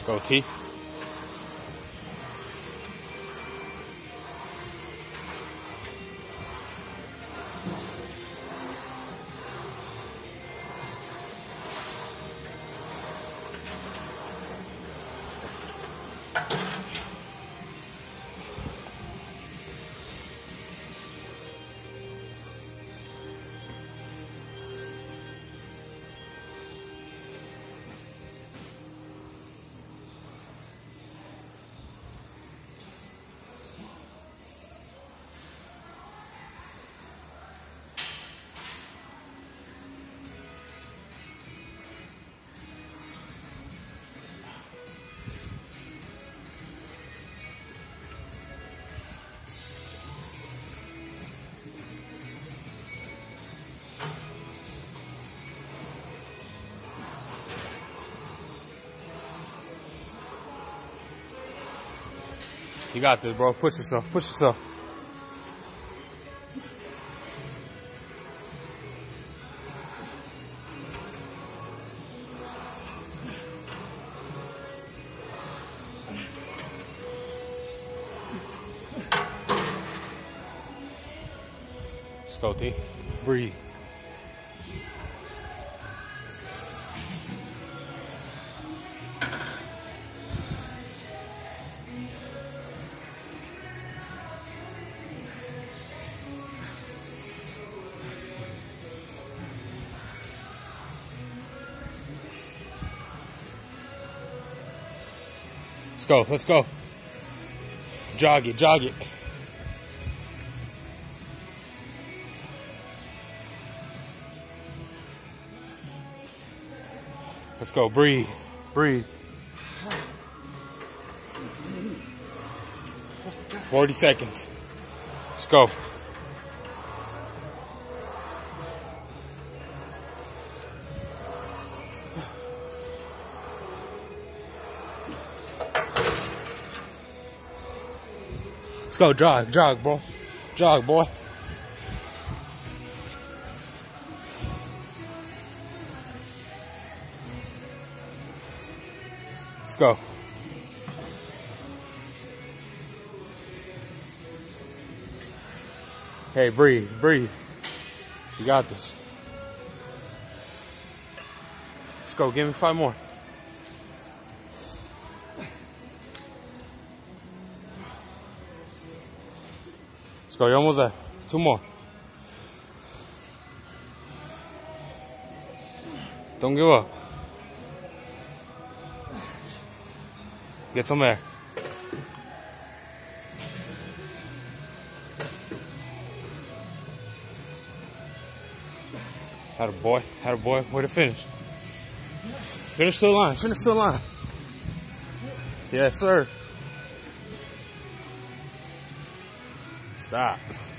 Go T. You got this, bro. Push yourself. Push yourself. Let's go, T. Breathe. Let's go, let's go. Jog it, jog it. Let's go, breathe, breathe. 40 seconds. Let's go. Let's go, jog, jog, bro. Jog, boy. Let's go. Hey, breathe, breathe. You got this. Let's go, give me 5 more. Let's go, you're almost there. 2 more. Don't give up. Get some air. Had a boy, way to finish. Finish the line, finish the line. Yes, sir. Stop.